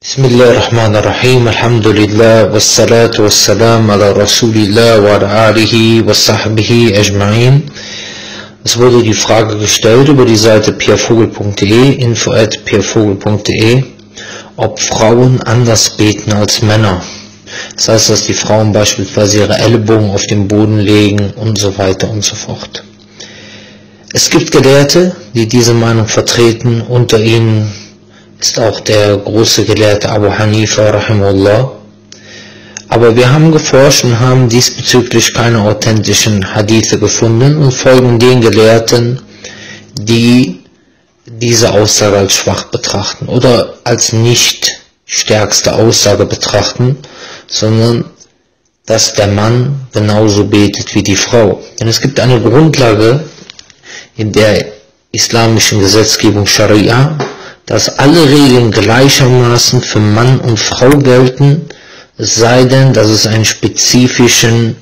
Bismillahirrahmanirrahim, Alhamdulillah, wassalatu wassalam ala Rasulillah wa ala alihi wa sahbihi ajma'in. Es wurde die Frage gestellt über die Seite piervogel.de, info@piervogel.de, ob Frauen anders beten als Männer. Das heißt, dass die Frauen beispielsweise ihre Ellenbogen auf den Boden legen und so weiter und so fort. Es gibt Gelehrte, die diese Meinung vertreten, unter ihnen ist auch der große Gelehrte Abu Hanifa rahimahullah. Aber wir haben geforscht und haben diesbezüglich keine authentischen Hadithe gefunden und folgen den Gelehrten, die diese Aussage als schwach betrachten oder als nicht stärkste Aussage betrachten, sondern dass der Mann genauso betet wie die Frau. Denn es gibt eine Grundlage in der islamischen Gesetzgebung Scharia, dass alle Regeln gleichermaßen für Mann und Frau gelten, es sei denn, dass es einen spezifischen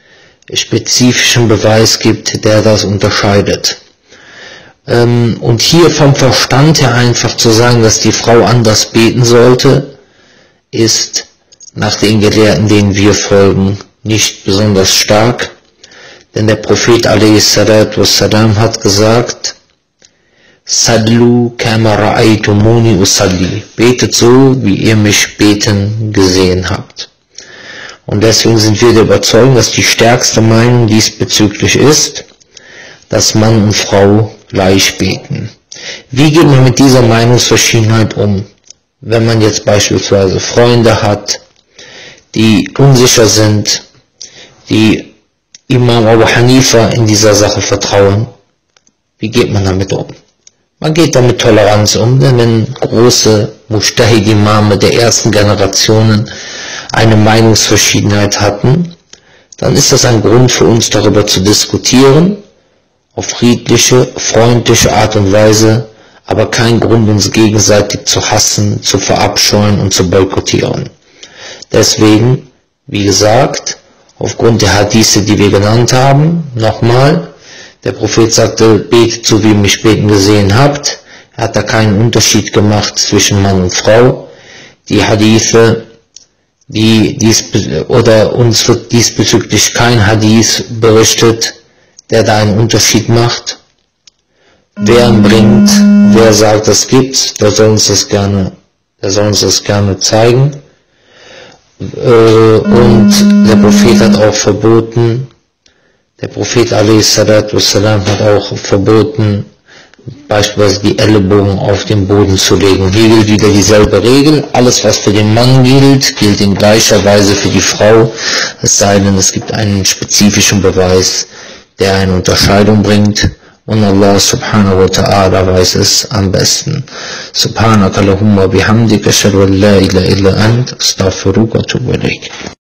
Beweis gibt, der das unterscheidet. Und hier vom Verstand her einfach zu sagen, dass die Frau anders beten sollte, ist nach den Gelehrten, denen wir folgen, nicht besonders stark. Denn der Prophet a.s. hat gesagt, Sallu kama ra'aytumuni usalli. Betet so, wie ihr mich beten gesehen habt. Und deswegen sind wir der Überzeugung, dass die stärkste Meinung diesbezüglich ist, dass Mann und Frau gleich beten. Wie geht man mit dieser Meinungsverschiedenheit um? Wenn man jetzt beispielsweise Freunde hat, die unsicher sind, die Imam Abu Hanifa in dieser Sache vertrauen, wie geht man damit um? Man geht damit Toleranz um, denn wenn große Mujtahid-Imame der ersten Generationen eine Meinungsverschiedenheit hatten, dann ist das ein Grund für uns, darüber zu diskutieren, auf friedliche, freundliche Art und Weise, aber kein Grund, uns gegenseitig zu hassen, zu verabscheuen und zu boykottieren. Deswegen, wie gesagt, aufgrund der Hadithe, die wir genannt haben, nochmal, der Prophet sagte, betet so, wie ihr mich beten gesehen habt. Er hat da keinen Unterschied gemacht zwischen Mann und Frau. Die Hadithe, uns wird diesbezüglich kein Hadith berichtet, der da einen Unterschied macht. Wer ihn bringt, wer sagt, es gibt's, der soll uns das gerne zeigen. Und der Prophet hat auch verboten, hat auch verboten, beispielsweise die Ellenbogen auf den Boden zu legen. Hier gilt wieder dieselbe Regel. Alles, was für den Mann gilt, gilt in gleicher Weise für die Frau. Es sei denn, es gibt einen spezifischen Beweis, der eine Unterscheidung bringt. Und Allah subhanahu wa ta'ala weiß es am besten. Subhanaka Allahumma bihamdika ashhadu an la ilaha illa ant astaghfiruka wa atubu ilaik.